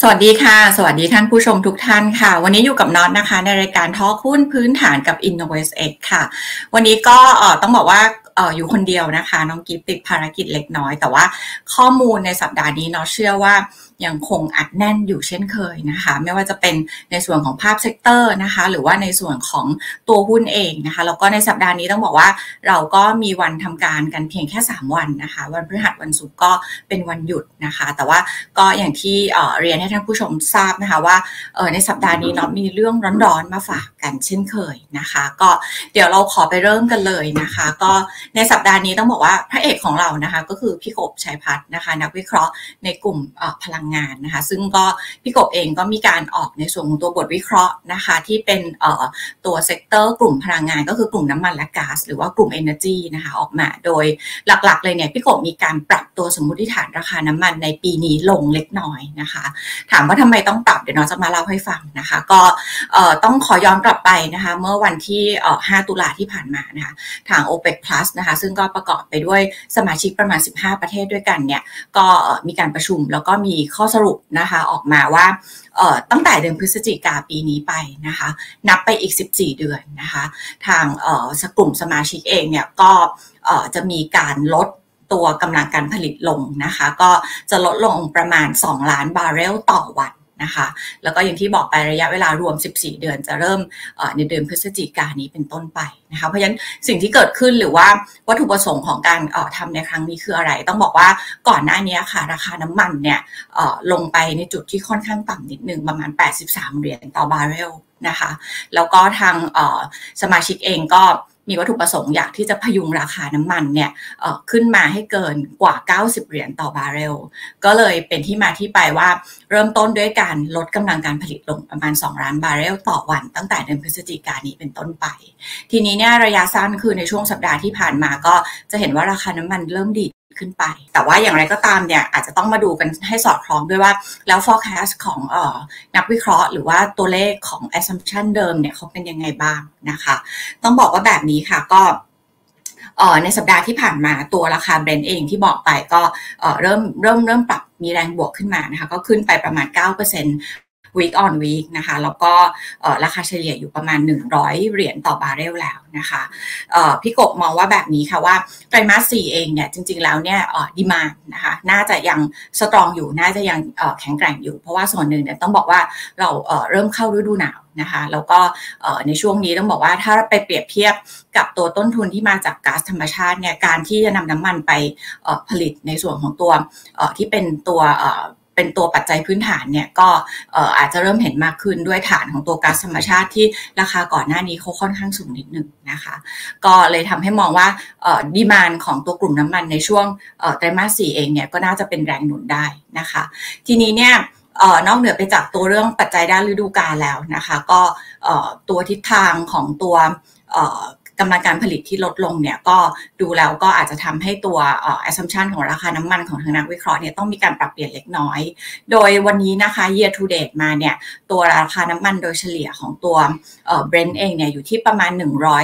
สวัสดีค่ะสวัสดีท่านผู้ชมทุกท่านค่ะวันนี้อยู่กับน็อตนะคะในรายการทอล์คหุ้นพื้นฐานกับ InnovestX ค่ะวันนี้ก็ต้องบอกว่าอยู่คนเดียวนะคะน้องกิฟติดภารกิจเล็กน้อยแต่ว่าข้อมูลในสัปดาห์นี้เนาะเชื่อว่ายังคงอัดแน่นอยู่เช่นเคยนะคะไม่ว่าจะเป็นในส่วนของภาพเซกเตอร์นะคะหรือว่าในส่วนของตัวหุ้นเองนะคะแล้วก็ในสัปดาห์นี้ต้องบอกว่าเราก็มีวันทำการกันเพียงแค่3วันนะคะวันพฤหัสวันศุกร์ก็เป็นวันหยุดนะคะแต่ว่าก็อย่างที่เรียนให้ท่านผู้ชมทราบนะคะว่าในสัปดาห์นี้เนาะมีเรื่องร้อนๆมาฝากกันเช่นเคยนะคะก็เดี๋ยวเราขอไปเริ่มกันเลยนะคะก็ในสัปดาห์นี้ต้องบอกว่าพระเอกของเรานะคะก็คือพี่กบชัยพัฒน์นะคะนักวิเคราะห์ในกลุ่มพลังงานนะคะซึ่งก็พี่กบเองก็มีการออกในส่วนของตัวบทวิเคราะห์นะคะที่เป็นตัวเซกเตอร์กลุ่มพลังงานก็คือกลุ่มน้ำมันและก๊าซหรือว่ากลุ่ม Energy นะคะออกมาโดยหลักๆเลยเนี่ยพี่กบมีการปรับตัวสมมุติฐานราคาน้ำมันในปีนี้ลงเล็กน้อยนะคะถามว่าทำไมต้องปรับเดี๋ยวน้องจะมาเล่าให้ฟังนะคะก็ต้องขอย้อนกลับไปนะคะเมื่อวันที่5 ตุลาที่ผ่านมานะคะทาง OPEC Plus นะคะซึ่งก็ประกอบไปด้วยสมาชิกประมาณ15ประเทศด้วยกันเนี่ยก็มีการประชุมแล้วก็มีข้อสรุปนะคะออกมาว่าตั้งแต่เดือนพฤศจิกาปีนี้ไปนะคะนับไปอีก14เดือนนะคะทางกลุ่มสมาชิกเองเนี่ยก็จะมีการลดตัวกำลังการผลิตลงนะคะก็จะลดลงประมาณ2ล้านบาร์เรลต่อวันนะคะแล้วก็อย่างที่บอกไประยะเวลารวม14เดือนจะเริ่มในเดือนพฤศจิกายนนี้เป็นต้นไปนะคะเพราะฉะนั้นสิ่งที่เกิดขึ้นหรือว่าวัตถุประสงค์ของการทำในครั้งนี้คืออะไรต้องบอกว่าก่อนหน้านี้ค่ะราคาน้ำมันเนี่ยลงไปในจุดที่ค่อนข้างต่ำนิดนึงประมาณ83เหรียญต่อบาร์เรลนะคะแล้วก็ทางสมาชิกเองก็มีวัตถุประสงค์อยากที่จะพยุงราคาน้ำมันเนี่ยขึ้นมาให้เกินกว่า90เหรียญต่อบาร์เรลก็เลยเป็นที่มาที่ไปว่าเริ่มต้นด้วยการลดกำลังการผลิตลงประมาณ2ล้านบาร์เรลต่อวันตั้งแต่เดือนพฤศจิกายนนี้เป็นต้นไปทีนี้เนี่ยระยะสั้นคือในช่วงสัปดาห์ที่ผ่านมาก็จะเห็นว่าราคาน้ำมันเริ่มดีขึ้นไปแต่ว่าอย่างไรก็ตามเนี่ยอาจจะต้องมาดูกันให้สอดคล้องด้วยว่าแล้ว forecast ของนักวิเคราะห์หรือว่าตัวเลขของ assumption เดิมเนี่ยเขาเป็นยังไงบ้างนะคะต้องบอกว่าแบบนี้ค่ะก็ในสัปดาห์ที่ผ่านมาตัวราคา Brent เองที่บอกไปก็เริ่มปรับมีแรงบวกขึ้นมานะคะก็ขึ้นไปประมาณ 9% week on week นะคะแล้วก็ราคาเฉลี่ยอยู่ประมาณ100เหรียญต่อบาร์เรลแล้วนะคะพี่กบมองว่าแบบนี้ค่ะว่าไตรมาส4เองเนี่ยจริงๆแล้วเนี่ยดีมานด์นะคะน่าจะยังสตรองอยู่น่าจะยังแข็งแกร่งอยู่เพราะว่าส่วนหนึ่งเนี่ยต้องบอกว่าเราเริ่มเข้าฤดูหนาวนะคะแล้วก็ในช่วงนี้ต้องบอกว่าถ้าไปเปรียบเทียบกับตัวต้นทุนที่มาจากก๊าซธรรมชาติเนี่ยการที่จะนำน้ำมันไปผลิตในส่วนของตัวที่เป็นตัวปัจจัยพื้นฐานเนี่ยก็อาจจะเริ่มเห็นมากขึ้นด้วยฐานของตัวก๊าซธรรมชาติที่ราคาก่อนหน้านี้เขาค่อนข้างสูงนิดนึงนะคะก็เลยทำให้มองว่าดีมานด์ของตัวกลุ่มน้ำมันในช่วงไตรมาส4เองเนี่ยก็น่าจะเป็นแรงหนุนได้นะคะทีนี้เนี่ยนอกเหนือไปจากตัวเรื่องปัจจัยด้านฤดูกาลแล้วนะคะก็ตัวทิศทางของตัวกำลังการผลิตที่ลดลงเนี่ยก็ดูแล้วก็อาจจะทำให้ตัวassumption ของราคาน้ำมันของทางนักวิเคราะห์เนี่ยต้องมีการปรับเปลี่ยนเล็กน้อยโดยวันนี้นะคะ year to date มาเนี่ยตัวราคาน้ำมันโดยเฉลี่ยของตัวBrent เองเนี่ยอยู่ที่ประมาณ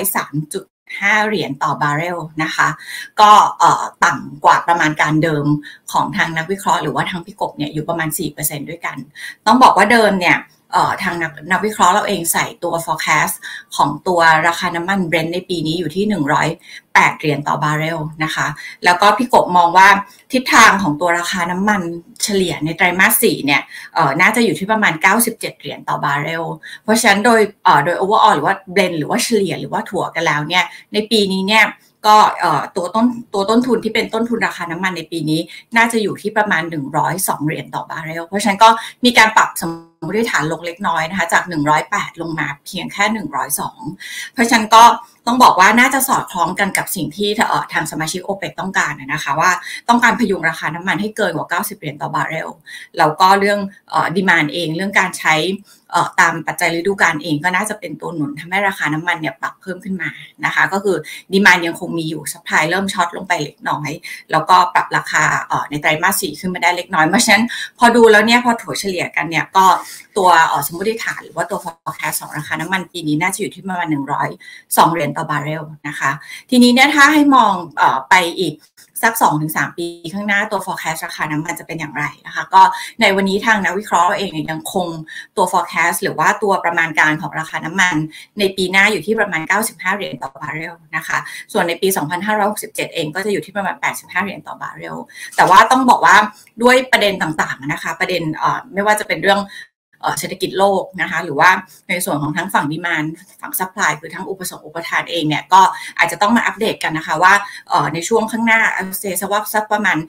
103.5เหรียญต่อบาร์เรลนะคะก็ต่ำกว่าประมาณการเดิมของทางนักวิเคราะห์หรือว่าทางพี่กบเนี่ยอยู่ประมาณ 4% ด้วยกันต้องบอกว่าเดิมเนี่ยทางนักวิเคราะห์เราเองใส่ตัว forecast ของตัวราคาน้ำมัน Brent ในปีนี้อยู่ที่108เหรียญต่อบาร์เรลนะคะแล้วก็พี่กบมองว่าทิศทางของตัวราคาน้ำมันเฉลี่ยในไตรมาส4เนี่ยน่าจะอยู่ที่ประมาณ97เหรียญต่อบาร์เรลเพราะฉะนั้นโดย overall หรือว่า blend หรือว่าเฉลี่ยหรือว่าถั่วกันแล้วเนี่ยในปีนี้เนี่ยก็ตัวต้นทุนที่เป็นต้นทุนราคาน้ำมันในปีนี้น่าจะอยู่ที่ประมาณ102เหรียญต่อบาร์เรลเพราะฉะนั้นก็มีการปรับสมมติฐานลงเล็กน้อยนะคะจาก108ลงมาเพียงแค่102เพราะฉะนั้นก็ต้องบอกว่าน่าจะสอดคล้องกันกับสิ่งที่ทางสมาชิก OPEC ต้องการนะคะว่าต้องการพยุงราคาน้ำมันให้เกินกว่า90เหรียญต่อบาร์เรลแล้วก็เรื่องดีมานด์เองเรื่องการใช้ตามปัจจัยฤดูกาลเองก็น่าจะเป็นตัวหนุนทำให้ราคาน้ำมันเนี่ยปรับเพิ่มขึ้นมานะคะก็คือดีมานด์ยังคงมีอยู่ซัพพลายเริ่มช็อตลงไปเล็กน้อยแล้วก็ปรับราคาในไตรมาส4ขึ้นมาได้เล็กน้อยเพราะฉะนั้นพอดูแล้วเนี่ยพอถัวเฉลี่ยกันเนี่ยก็ตัวสมมติฐานหรือว่าตัว forecast ของราคาน้ำมันปีนี้น่าจะอยู่ที่ประมาณ102เหรียญต่อบาร์เรลนะคะทีนี้เนี่ยถ้าให้มองไปอีกสัก 2-3 ปีข้างหน้าตัว forecast ราคาน้ำมันจะเป็นอย่างไรนะคะก็ในวันนี้ทางนักวิเคราะห์เองยังคงตัว forecast หรือว่าตัวประมาณการของราคาน้ำมันในปีหน้าอยู่ที่ประมาณ$95ต่อบาร์เรลนะคะส่วนในปี2567เองก็จะอยู่ที่ประมาณ$85ต่อบาร์เรลแต่ว่าต้องบอกว่าด้วยประเด็นต่างๆนะคะประเด็นไม่ว่าจะเป็นเรื่องเศรษฐกิจโลกนะคะหรือว่าในส่วนของทั้งฝั่งดีมานด์ฝั่งซัพพลายคือทั้งอุปสงค์อุปทานเองเนี่ยก็อาจจะต้องมาอัปเดตกันนะคะว่าในช่วงข้างหน้าเซสว่าสักประมาณ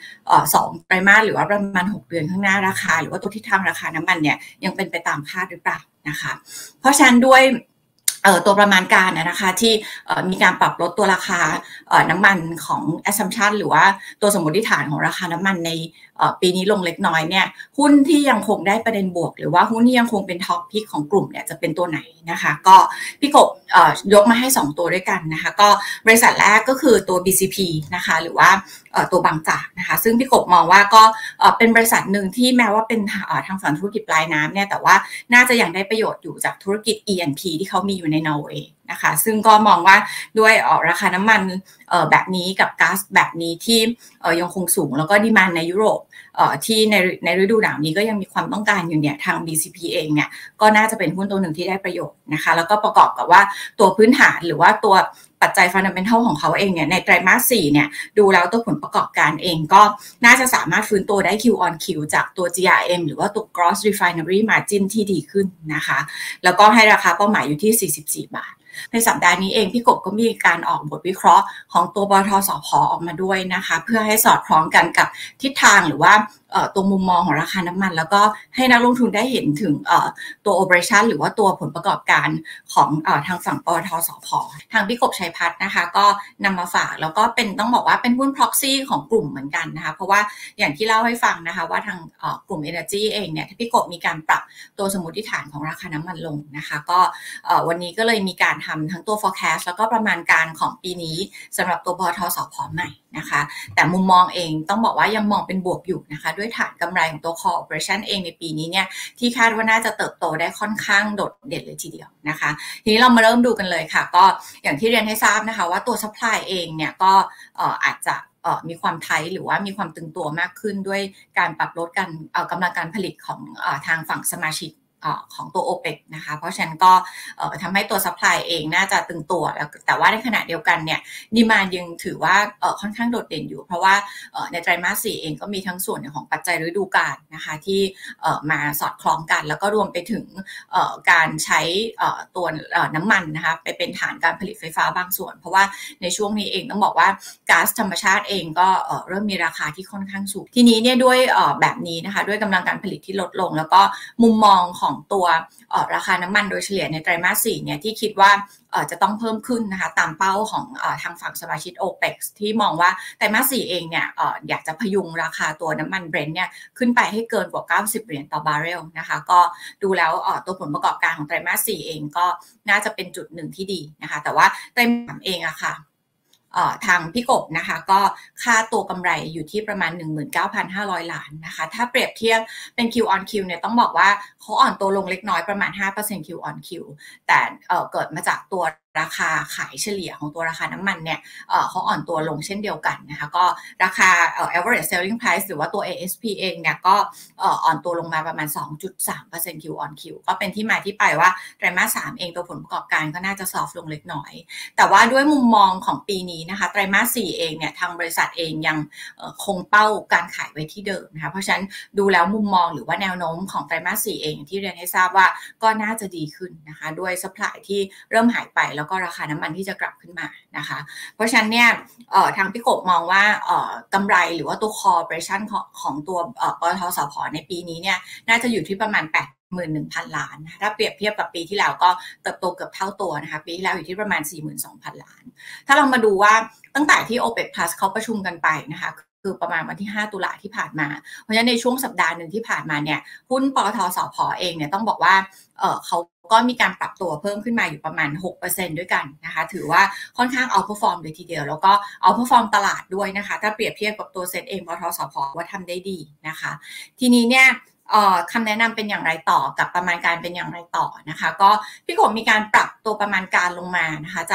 2 ไตรมาสหรือว่าประมาณ6 เดือนข้างหน้าราคาหรือว่าตัวทิศทางราคาน้ำมันเนี่ยยังเป็นไปตามคาดหรือเปล่านะคะเพราะฉะนั้นด้วยตัวประมาณการนะคะที่มีการปรับลดตัวราคาน้ำมันของ assumption หรือว่าตัวสมมติฐานของราคาน้ำมันในปีนี้ลงเล็กน้อยเนี่ยหุ้นที่ยังคงได้ประเด็นบวกหรือว่าหุ้นที่ยังคงเป็นท็อปพิกของกลุ่มเนี่ยจะเป็นตัวไหนนะคะก็พี่กบยกมาให้2ตัวด้วยกันนะคะก็บริษัทแรกก็คือตัว BCP นะคะหรือว่าตัวบางจากนะคะซึ่งพี่กบมองว่าก็เป็นบริษัทหนึ่งที่แม้ว่าเป็นทางฝั่งธุรกิจปลายน้ำเนี่ยแต่ว่าน่าจะยังได้ประโยชน์อยู่จากธุรกิจ E&P ที่เขามีอยู่ในนอร์เวย์นะคะซึ่งก็มองว่าด้วยราคาน้ำมันแบบนี้กับก๊าซแบบนี้ที่ยังคงสูงแล้วก็ดีมานด์ในยุโรปที่ในฤดูหนาวนี้ก็ยังมีความต้องการอยู่เนี่ยทาง BCP เองเนี่ยก็น่าจะเป็นหุ้นตัวหนึ่งที่ได้ประโยชน์นะคะแล้วก็ประกอบกับว่าตัวพื้นฐานหรือว่าตัวปัจจัย fundamental ของเขาเองเนี่ยในไตรมาส 4เนี่ยดูแล้วตัวผลประกอบการเองก็น่าจะสามารถฟื้นตัวได้ Q on Q จากตัว GRM หรือว่าตัว Gross Refinery Margin ที่ดีขึ้นนะคะแล้วก็ให้ราคาเป้าหมายอยู่ที่44 บาทในสัปดาห์นี้เองพี่กบก็มีการออกบทวิเคราะห์ของตัวปตท.สผ.ออกมาด้วยนะคะเพื่อให้สอดคล้องกันกับทิศทางหรือว่าตัวมุมมองของราคาน้ำมันแล้วก็ให้นักลงทุนได้เห็นถึงตัว operation หรือว่าตัวผลประกอบการของทางฝั่งปตท.สผ.ทางพี่กบชัยพัฒน์นะคะก็นำมาฝากแล้วก็เป็นต้องบอกว่าเป็นหุ้น proxy ของกลุ่มเหมือนกันนะคะเพราะว่าอย่างที่เล่าให้ฟังนะคะว่าทางกลุ่ม Energy เองเนี่ยพี่กบมีการปรับตัวสมมติฐานของราคาน้ำมันลงนะคะก็วันนี้ก็เลยมีการทำทั้งตัว forecast แล้วก็ประมาณการของปีนี้สำหรับตัวปตท.สผ.ใหม่นะคะแต่มุมมองเองต้องบอกว่ายังมองเป็นบวกอยู่นะคะด้วยฐานกำไรของตัว core operation เองในปีนี้เนี่ยที่คาดว่าน่าจะเติบโตได้ค่อนข้างโดดเด่นเลยทีเดียวนะคะทีนี้เรามาเริ่มดูกันเลยค่ะก็อย่างที่เรียนให้ทราบนะคะว่าตัว supply เองเนี่ยก็อาจจะมีความไทท์หรือว่ามีความตึงตัวมากขึ้นด้วยการปรับลดการกำลังการผลิตของทางฝั่งสมาชิกของตัว OPEC นะคะเพราะฉะนั้นก็ทำให้ตัว supply เองน่าจะตึงตัวแต่ว่าในขณะเดียวกันเนี่ยดีมานด์ยังถือว่าค่อนข้างโดดเด่นอยู่เพราะว่าในไตรมาส 4เองก็มีทั้งส่วนของปัจจัยฤดูกาลนะคะที่มาสอดคล้องกันแล้วก็รวมไปถึงการใช้ตัวน้ำมันนะคะไปเป็นฐานการผลิตไฟฟ้าบางส่วนเพราะว่าในช่วงนี้เองต้องบอกว่าก๊าซธรรมชาติเองก็เริ่มมีราคาที่ค่อนข้างสูงทีนี้เนี่ยด้วยแบบนี้นะคะด้วยกำลังการผลิตที่ลดลงแล้วก็มุมมองของตัวราคาน้ำมันโดยเฉลี่ยในไตรมาส 4เนี่ยที่คิดว่าจะต้องเพิ่มขึ้นนะคะตามเป้าของทางฝั่งสมาชิก OPEC ที่มองว่าไตรมาส 4เองเนี่ยอยากจะพยุงราคาตัวน้ำมันเบรนท์เนี่ยขึ้นไปให้เกินกว่า$90ต่อบาร์เรลนะคะก็ดูแล้วตัวผลประกอบการของไตรมาส 4เองก็น่าจะเป็นจุดหนึ่งที่ดีนะคะแต่ว่าไตรมาส 3เองอะค่ะทางพี่กบนะคะก็ค่าตัวกำไรอยู่ที่ประมาณ 19,500 ล้านนะคะถ้าเปรียบเทียบเป็น Q on Q เนี่ยต้องบอกว่าเขาอ่อนตัวลงเล็กน้อยประมาณ 5% Q on Q แต่เกิดมาจากตัวราคาขายเฉลี่ยของตัวราคาน้ำมันเนี่ยเขาอ่อนตัวลงเช่นเดียวกันนะคะก็ราคาaverage selling price หรือว่าตัว ASP เองเนี่ยก็อ่อนตัวลงมาประมาณ 2.3% Q on Q ก็เป็นที่มาที่ไปว่าไตรมาส 3เองตัวผลประกอบการก็น่าจะซอฟต์ลงเล็กน้อยแต่ว่าด้วยมุมมองของปีนี้นะคะไตรมาส 4เองเนี่ยทางบริษัทเองยังคงเป้าการขายไว้ที่เดิมนะคะเพราะฉะนั้นดูแล้วมุมมองหรือว่าแนวโน้มของไตรมาส 4เองที่เรียนให้ทราบว่าก็น่าจะดีขึ้นนะคะด้วย supply ที่เริ่มหายไปแล้วก็ราคาน้ำมันที่จะกลับขึ้นมานะคะเพราะฉะนั้นเนี่ยทางพี่กบมองว่ากำไรหรือว่าตัว core operation ของตัวปตท.สผ.ในปีนี้เนี่ยน่าจะอยู่ที่ประมาณ81,000 ล้านถ้าเปรียบเทียบกับปีที่แล้วก็เติบโตเกือบเท่าตัวนะคะปีที่แล้วอยู่ที่ประมาณ 42,000 ล้านถ้าเรามาดูว่าตั้งแต่ที่ OPEC Plus เขาประชุมกันไปนะคะคือประมาณวันที่5ตุลาที่ผ่านมาเพราะฉะนั้นในช่วงสัปดาห์หนึ่งที่ผ่านมาเนี่ยหุ้นปตท.สผ.เองเนี่ยต้องบอกว่าเขาก็มีการปรับตัวเพิ่มขึ้นมาอยู่ประมาณ 6% ด้วยกันนะคะถือว่าค่อนข้างเอาเพอร์ฟอร์มเลยทีเดียวแล้วก็เอาเพอร์ฟอร์มตลาดด้วยนะคะถ้าเปรียบเทียบกับตัวเซ็ตเองปตท.สผ.ว่าทำได้ดีนะคะทีนี้เนี่ยคำแนะนำเป็นอย่างไรต่อกับประมาณการเป็นอย่างไรต่อนะคะก็พี่กบมีการปรับตัวประมาณการลงมานะคะจาก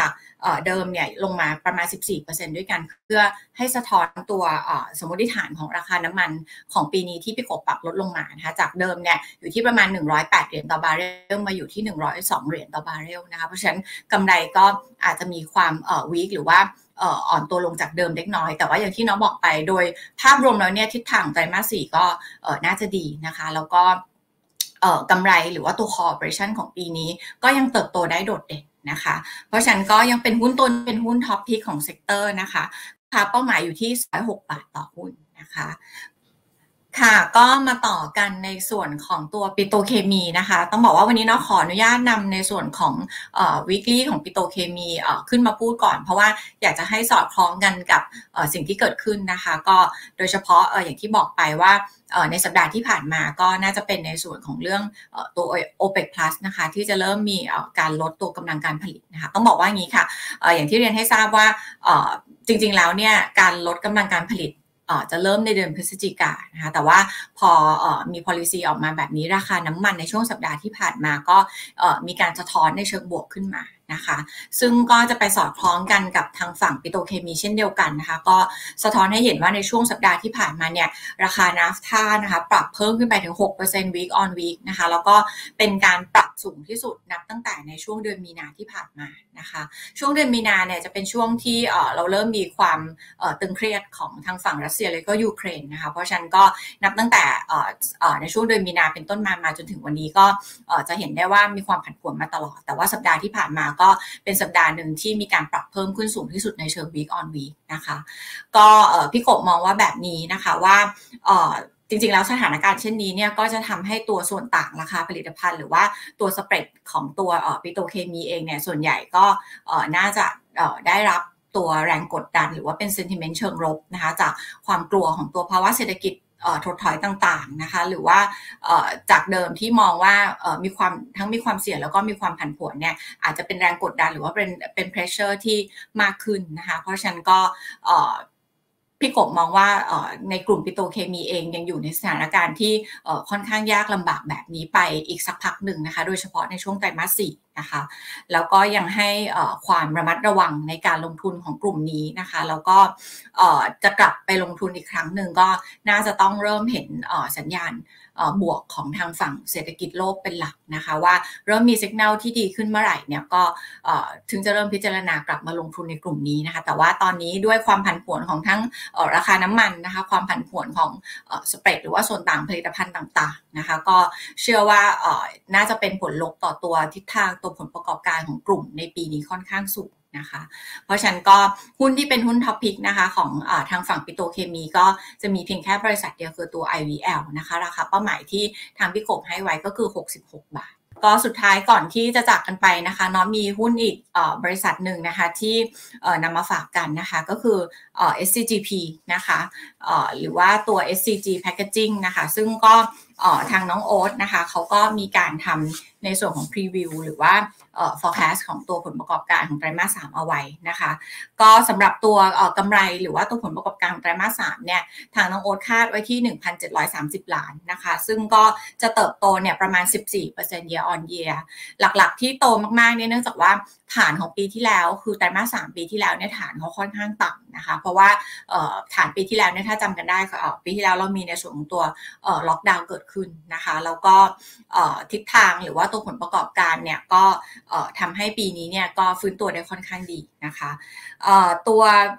เดิมเนี่ยลงมาประมาณ 14% ด้วยกันเพื่อให้สะท้อนตัวสมมติฐานของราคาน้ำมันของปีนี้ที่พี่กบปรับลดลงมานะคะจากเดิมเนี่ยอยู่ที่ประมาณ108 เหรียญต่อบาร์เรลมาอยู่ที่102 เหรียญต่อบาร์เรลนะคะเพราะฉะนั้นกำไรก็อาจจะมีความวีคหรือว่าอ่อนตัวลงจากเดิมเล็กน้อยแต่ว่าอย่างที่น้องบอกไปโดยภาพรวมแล้วเนี่ยทิศทางไตรมาส 4ก็น่าจะดีนะคะแล้วก็กำไรหรือว่าตัว core operation ของปีนี้ก็ยังเติบโตได้โดดเด่นนะคะเพราะฉะนั้นก็ยังเป็นหุ้นต้นเป็นหุ้นท็อปพิกของเซกเตอร์นะคะเป้าหมายอยู่ที่106 บาทต่อหุ้นนะคะค่ะก็มาต่อกันในส่วนของตัวปิโตรเคมีนะคะต้องบอกว่าวันนี้เนาะขออนุญาตนำในส่วนของweekly ของปิโตรเคมีขึ้นมาพูดก่อนเพราะว่าอยากจะให้สอดคล้องกันกับสิ่งที่เกิดขึ้นนะคะก็โดยเฉพาะอย่างที่บอกไปว่าในสัปดาห์ที่ผ่านมาก็น่าจะเป็นในส่วนของเรื่องตัว OPEC Plus นะคะที่จะเริ่มมีการลดตัวกำลังการผลิตนะคะต้องบอกว่าอย่างนี้ค่ะอย่างที่เรียนให้ทราบว่าจริงๆแล้วเนี่ยการลดกำลังการผลิตจะเริ่มในเดือนพฤศจิกายนนะคะแต่ว่าพอมี policy ออกมาแบบนี้ราคาน้ำมันในช่วงสัปดาห์ที่ผ่านมาก็มีการสะท้อนในเชิงบวกขึ้นมานะคะซึ่งก็จะไปสอดคล้องกันกับทางฝั่งปิโตรเคมีเช่นเดียวกันนะคะก็สะท้อนให้เห็นว่าในช่วงสัปดาห์ที่ผ่านมาเนี่ยราคานาฟท่านะคะปรับเพิ่มขึ้นไปถึง 6% week on week นะคะแล้วก็เป็นการปรับสูงที่สุดนับตั้งแต่ในช่วงเดือนมีนาที่ผ่านมานะคะช่วงเดือนมีนาเนี่ยจะเป็นช่วงที่เราเริ่มมีความตึงเครียดของทางฝั่งรัสเซียและก็ยูเครนนะคะเพราะฉะนั้นก็นับตั้งแต่ในช่วงเดือนมีนาเป็นต้นมาจนถึงวันนี้ก็จะเห็นได้ว่ามีความผันผวนมาตลอดแต่ว่าสัปดาห์ที่ผ่านมาก็เป็นสัปดาห์หนึ่งที่มีการปรับเพิ่มขึ้นสูงที่สุดในเชิง week on week นะคะก็พี่กบมองว่าแบบนี้นะคะว่าจริงๆแล้วสถานการณ์เช่นนี้เนี่ยก็จะทำให้ตัวส่วนต่างราคาผลิตภัณฑ์หรือว่าตัวสเปรดของตัวปิโตรเคมีเองเนี่ยส่วนใหญ่ก็น่าจะได้รับตัวแรงกดดันหรือว่าเป็น sentiment เชิงลบนะคะจากความกลัวของตัวภาวะเศรษฐกิจถดถอยต่างๆนะคะหรือว่าจากเดิมที่มองว่ามีความเสี่ยงแล้วก็มีความผันผวนเนี่ยอาจจะเป็นแรงกดดันหรือว่าเป็น pressure ที่มากขึ้นนะคะเพราะฉะนั้นก็พี่กบมองว่าในกลุ่มปิโตรเคมีเองยังอยู่ในสถานการณ์ที่ค่อนข้างยากลำบากแบบนี้ไปอีกสักพักหนึ่งนะคะโดยเฉพาะในช่วงไตรมาส 4นะคะแล้วก็ยังให้ความระมัดระวังในการลงทุนของกลุ่มนี้นะคะแล้วก็จะกลับไปลงทุนอีกครั้งหนึ่งก็น่าจะต้องเริ่มเห็นสัญญาณบวกของทางฝั่งเศรษฐกิจโลกเป็นหลักนะคะว่าเริ่มมีสัญญาณที่ดีขึ้นเมื่อไหร่เนี่ยก็ถึงจะเริ่มพิจารณากลับมาลงทุนในกลุ่มนี้นะคะแต่ว่าตอนนี้ด้วยความผันผวนของทั้งราคาน้ำมันนะคะความผันผวนของสเปรดหรือว่าส่วนต่างผลิตภัณฑ์ต่างๆนะคะก็เชื่อว่าน่าจะเป็นผลลบต่อตัวทิศทางตัวผลประกอบการของกลุ่มในปีนี้ค่อนข้างสูงนะคะเพราะฉะนั้นก็หุ้นที่เป็นหุ้นท็อปพิกนะคะของทางฝั่งปิโตรเคมีก็จะมีเพียงแค่บริษัทเดียวคือตัว IVL นะคะราคาเป้าหมายที่ทางพี่กบให้ไว้ก็คือ66 บาทก็สุดท้ายก่อนที่จะจากกันไปนะคะน้องมีหุ้นอีกบริษัทหนึ่งนะคะที่นำมาฝากกันนะคะก็คือSCGP นะคะหรือว่าตัว SCG Packaging นะคะซึ่งก็ทางน้องโอ๊ตนะคะเขาก็มีการทำในส่วนของ preview หรือว่าforecast ของตัวผลประกอบการของไตรมาส 3เอาไว้นะคะก็สำหรับตัวกำไรหรือว่าตัวผลประกอบการของไตรมาส 3เนี่ยทางน้องโอ๊ตคาดไว้ที่ 1,730 ล้านนะคะซึ่งก็จะเติบโตเนี่ยประมาณ 14% year on year หลักๆที่โตมากๆเนี่ยเนื่องจากว่าฐานของปีที่แล้วคือไตรมาส 3ปีที่แล้วเนี่ยฐานเขาค่อนข้างต่ำนะคะเพราะว่าฐานปีที่แล้วเนี่ยถ้าจำกันได้ปีที่แล้วเรามีในส่วนของตัวล็อกดาวน์เกิดขึ้นนะคะแล้วก็ทิศทางหรือว่าตัวผลประกอบการเนี่ยก็ทำให้ปีนี้เนี่ยก็ฟื้นตัวได้ค่อนข้างดีนะคะตัว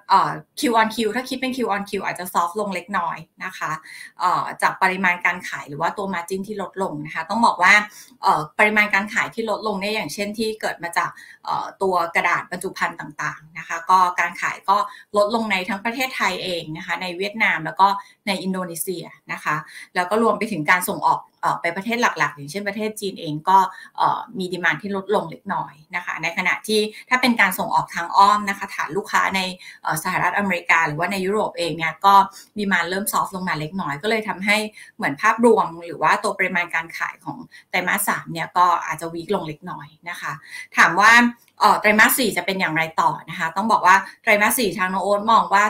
Q on Q ถ้าคิดเป็น Q on Q อาจจะซอฟต์ลงเล็กน้อยนะคะจากปริมาณการขายหรือว่าตัว margin ที่ลดลงนะคะต้องบอกว่าปริมาณการขายที่ลดลงเนี่ยอย่างเช่นที่เกิดมาจากตัวกระดาษบรรจุภัณฑ์ต่างๆนะคะก็การขายก็ลดลงในทั้งประเทศไทยเองนะคะในเวียดนามแล้วก็ในอินโดนีเซียนะคะแล้วก็รวมไปถึงการส่งออกไปประเทศหลักๆอย่างเช่นประเทศจีนเองก็มีดีมานด์ที่ลดลงเล็กน้อยนะคะในขณะที่ถ้าเป็นการส่งออกทางอ้อมนะคะฐานลูกค้าในสหรัฐอเมริกาหรือว่าในยุโรปเองเนี่ยก็ดีมานด์เริ่มซอฟต์ลงมาเล็กน้อยก็เลยทำให้เหมือนภาพรวมหรือว่าตัวปริมาณการขายของไตรมาส 3เนี่ยก็อาจจะวีคลงเล็กน้อยนะคะถามว่าไตรมาส 4จะเป็นอย่างไรต่อนะคะต้องบอกว่าไตรมาส 4ทางน้องโอ๊ตมองว่า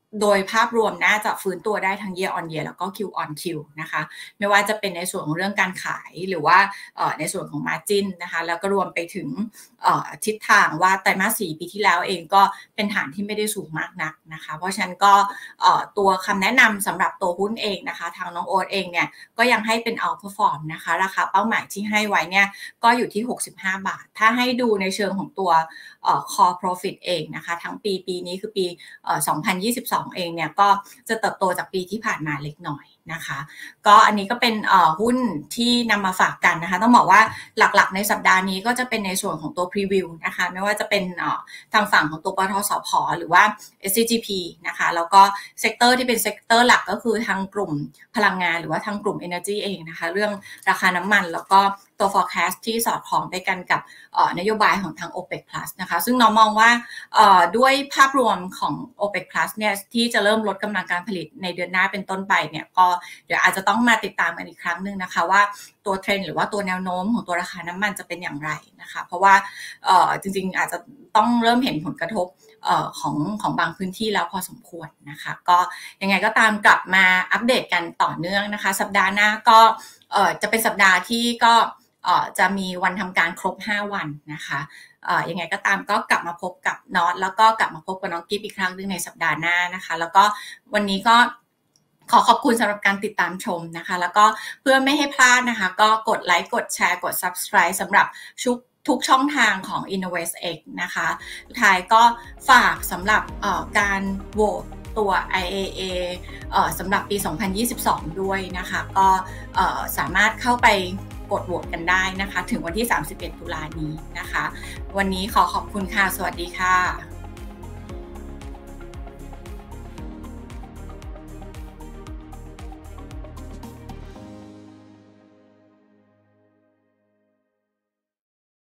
โดยภาพรวมน่าจะฟื้นตัวได้ทั้ง year on year แล้วก็ Q on Q นะคะไม่ว่าจะเป็นในส่วนของเรื่องการขายหรือว่าในส่วนของ margin นะคะแล้วก็รวมไปถึงทิศทางว่าไตรมาส 4 ปีที่แล้วเองก็เป็นฐานที่ไม่ได้สูงมากนักนะคะเพราะฉะนั้นก็ตัวคำแนะนำสำหรับตัวหุ้นเองนะคะทางน้องโอ๊ตเองเนี่ยก็ยังให้เป็น outperform นะคะราคาเป้าหมายที่ให้ไว้เนี่ยก็อยู่ที่65 บาทถ้าให้ดูในเชิงของตัวcore profit เองนะคะทั้งปีนี้คือปี2022เองเนี่ยก็จะเติบโตจากปีที่ผ่านมาเล็กน้อยนะคะก็อันนี้ก็เป็นหุ้นที่นำมาฝากกันนะคะต้องบอกว่าหลักๆในสัปดาห์นี้ก็จะเป็นในส่วนของตัว preview นะคะไม่ว่าจะเป็นทางฝั่งของตัวปตท.สผ.หรือว่า SCGP นะคะแล้วก็เซกเตอร์ที่เป็นเซกเตอร์หลักก็คือทางกลุ่มพลังงานหรือว่าทางกลุ่ม Energy เองนะคะเรื่องราคาน้ำมันแล้วก็ตัว forecast ที่สอดคล้องไปกันกับนโยบายของทาง OPEC Plus นะคะซึ่งน้องมองว่าด้วยภาพรวมของ OPEC Plus เนี่ยที่จะเริ่มลดกำลังการผลิตในเดือนหน้าเป็นต้นไปเนี่ยก็เดี๋ยวอาจจะต้องมาติดตามกันอีกครั้งนึงนะคะว่าตัวเทรนด์หรือว่าตัวแนวโน้มของตัวราคาน้ำมันจะเป็นอย่างไรนะคะเพราะว่าจริงๆอาจจะต้องเริ่มเห็นผลกระทบของบางพื้นที่แล้วพอสมควรนะคะก็ยังไงก็ตามกลับมาอัปเดตกันต่อเนื่องนะคะสัปดาห์หน้าก็จะเป็นสัปดาห์ที่ก็จะมีวันทำการครบ5วันนะคะยังไงก็ตามก็กลับมาพบกับน็อตแล้วก็กลับมาพบกับน้องกิ๊บอีกครั้งนึงในสัปดาห์หน้านะคะแล้วก็วันนี้ก็ขอขอบคุณสำหรับการติดตามชมนะคะแล้วก็เพื่อไม่ให้พลาดนะคะก็กดไลค์กดแชร์กด Subscribe สำหรับทุกช่องทางของ InnovestX นะคะสุดท้ายก็ฝากสำหรับการโหวตตัว IAA สำหรับปี 2022 ด้วยนะคะก็สามารถเข้าไปกดโหวตกันได้นะคะถึงวันที่ 31 ตุลานี้นะคะวันนี้ขอขอบคุณค่ะสวัสดีค่ะ